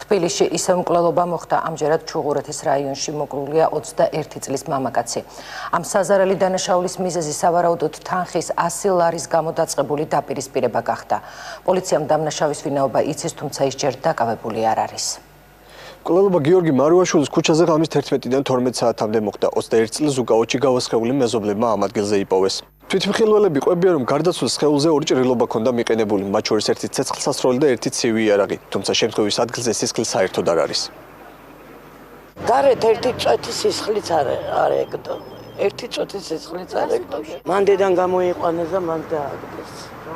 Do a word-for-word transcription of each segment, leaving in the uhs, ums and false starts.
თბილისში ისევ მკვლელობა მოხდა, ამჯერად ჩუღურეთის რაიონში მოკვლულია ოცდაერთი წლის მამაკაცი. Ამ საზარელი დანაშაულის მიზეზი სავარაუდოდ თანხის ასი ლარის გამო დაწყებული დაპირისპირება გახდა. პოლიციამ დამნაშავის ვინაობა იცის, თუმცა ის ჯერ დაკავებული არ არის. მკვლელობა გიორგი მარუაშვილის ქუჩაზე ღამის თერთმეტიდან თორმეტ საათამდე მოხდა. ოცდაერთი წლის უკაოჩი გავასხეული მეზობლებმა ამ ადგილზე იპოვეს. თვითმხილველები ყვებიან, რომ გარდაცვალ სხეულზე ორი ჭრილობა ჰქონდა მიყენებული, მათ შორის ერთი ცეცხლსასროლი და ერთი ცივი იარაღი, თუმცა შემთხვევის ადგილზე სისხლი საერთოდ არ არის. გარეთ ერთი წვეთი სისხლიც არ არ ეკდო. ერთი წვეთი სისხლიც არ ეკდო. მანდედან გამოიყვანეს და მან დააგდეს.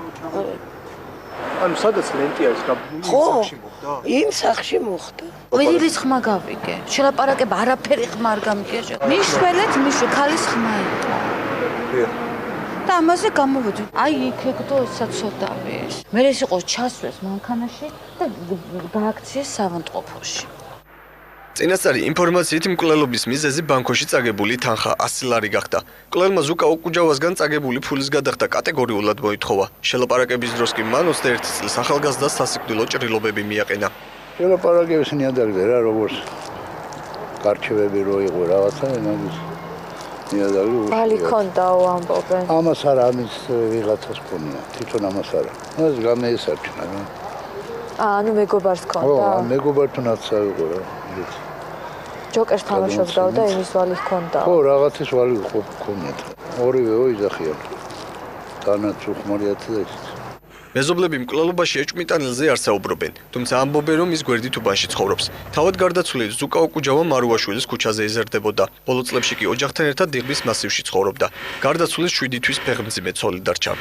ანუ სადაც ლენტი არის გაბმული, სახში მოხდა? იმ სახში მოხდა. ვირის ხმა გავიგე. შელაპარაკება არაფერი ხმა არ გამიგია. მიშველეთ, მიშვე ქალის ხმა იყო. და ამაზე გამოვედი. აი იქ ეკდო საცოდავი. მე ეს იყო ჩასვლეს მანქანაში და გააქციეს სავანტყოფოში. წინასწარი ინფორმაციით მკვლელობის მიზეზი ბანკოში წაგებული თანხა ასი ლარი გახდა. მკვლელმა ზუკა ოკუჯავასგან წაგებული ფულის გადახდა კატეგორიულად მოითხოვა. შელაპარაკების დროს კი მან ოცდაერთი წლის ახალგაზრდას სასიკვდილო ჭრილობები მიაყენა. შელაპარაკების ნიადაგზე რა როგორც გარჩევები რო იყო რაღაცა იმის ნიადაგი ბალი ქონდაო ამბობენ. ამას არა ამის ვიღაცას ქონია, თვითონ ამას არა. მას გამეესარჩნა რა. ანუ მეგობარს ქონდა? ხო, მეგობართუნაც ავიღო რა. ჯოკერს თამაშობდაო და იმის ვალი ჰქონდა. ხო, რაღაცის ვალი ჰქონიათ. ორივეო იძახიან. თანაც უხმარიათ და ის. მეზობლები მკვლელობაში ეჭვმიტანილზე არ საუბრობენ, თუმცა ამბობენ, რომ ის გვერდით უბანში ცხოვრობს. თავად გარდაცვლილი ზუკა ოკუჯავა მარუაშვილის ქუჩაზე იზრდებოდა. ბოლო წლებში კი ოჯახთან ერთად დიღმის მასივში ცხოვრობდა. გარდაცვლის შვიდი თვის ფეხმძიმე ცოლი დარჩა.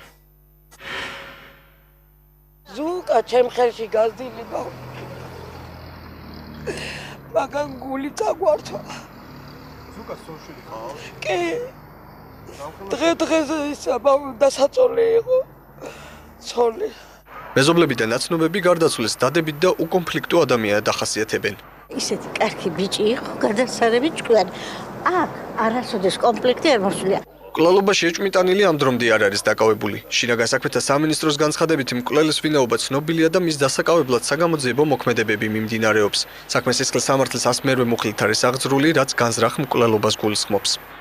ზუკა ჩემ ხელში გაზდილება. მაგან გული წაგვართვა. ზუკა სოშვილი ხარ? კი. დღე დღეზე ისა დასაწოლი იყო. ცოლი. მეზობლები და ნაცნობები გარდაცვლის დადებით და უკონფლიქტო ადამიანად ახასიათებენ. ისეთი კარგი ბიჭი იყო, გადასარევი ჭკვიანი. აქ არასოდეს კონფლიქტი არ მოსვლია. მკვლელობაში ეჭვმიტანილი ამ დრომდე არ არის დაკავებული. შინაგან საქმეთა სამინისტროს განცხადებით მკვლელის ვინაობა ცნობილია და მის დასაკავებლად საგამოძიებო მოქმედებები მიმდინარეობს. საქმე სისხლის სამართლის ას მერვე მუხლით არის აღძრული, რაც განზრახ მკვლელობას გულისხმობს.